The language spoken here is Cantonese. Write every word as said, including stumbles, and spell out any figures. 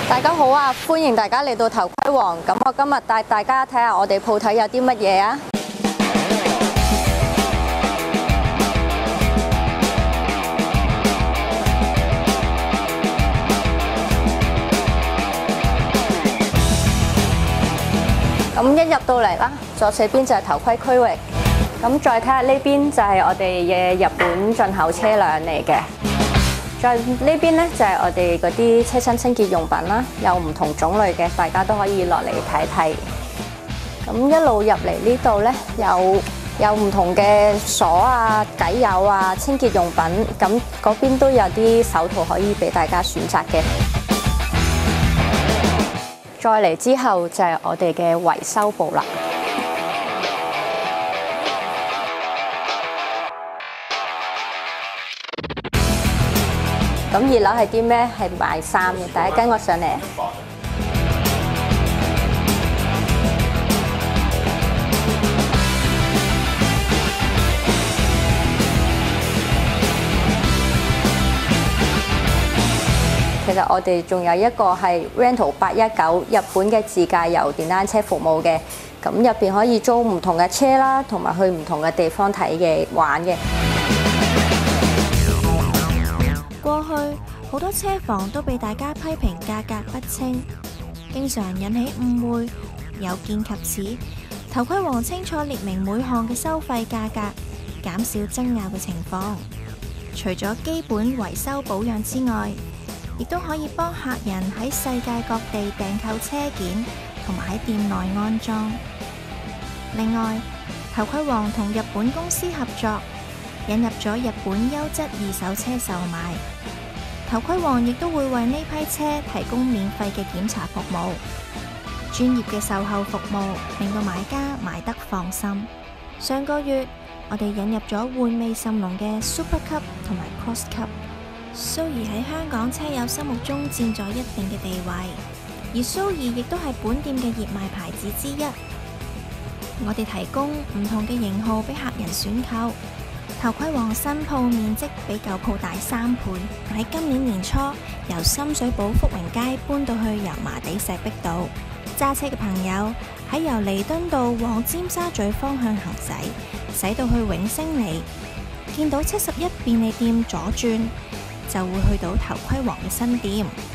大家好啊！歡迎大家嚟到頭盔王。咁我今日帶大家睇下我哋鋪頭有啲乜嘢啊！咁一入到嚟啦，左手邊就係頭盔區域。咁再睇下呢邊就係我哋嘅日本進口車輛嚟嘅。再呢邊咧就係我哋嗰啲車身清潔用品啦，有唔同種類嘅，大家都可以落嚟睇睇。咁一路入嚟呢度咧，有有唔同嘅鎖啊、偈友啊、清潔用品，咁嗰邊都有啲手套可以俾大家選擇嘅。再嚟之後就係我哋嘅維修部啦。咁二樓係啲咩？係賣衫嘅，大家跟我上嚟。其實我哋仲有一個係 Rental 八一九日本嘅自駕遊電單車服務嘅，咁入邊可以租唔同嘅車啦，同埋去唔同嘅地方睇嘅玩嘅。 過去好多車房都被大家批評價格不清，經常引起誤會。有見及此，頭盔王清楚列明每項嘅收費價格，減少爭拗嘅情況。除咗基本維修保養之外，亦都可以幫客人喺世界各地訂購車件，同埋喺店內安裝。另外，頭盔王同日本公司合作，引入咗日本優質二手車售賣。頭盔王亦都會為呢批車提供免費嘅檢查服務，專業嘅售後服務令到買家買得放心。上個月我哋引入咗玩味甚濃嘅 Super Cup 同埋 Cross Cup， 蘇兒喺香港車友心目中佔咗一定嘅地位，而蘇兒亦都係本店嘅熱賣牌子之一。我哋提供唔同嘅型號俾客人選購。頭盔王新鋪面積比舊鋪大三倍，喺今年年初由深水埗福榮街搬到去油麻地石壁道。揸車嘅朋友喺由彌敦道往尖沙咀方向行駛，駛到去永星里，見到七十一便利店左轉，就會去到頭盔王嘅新店。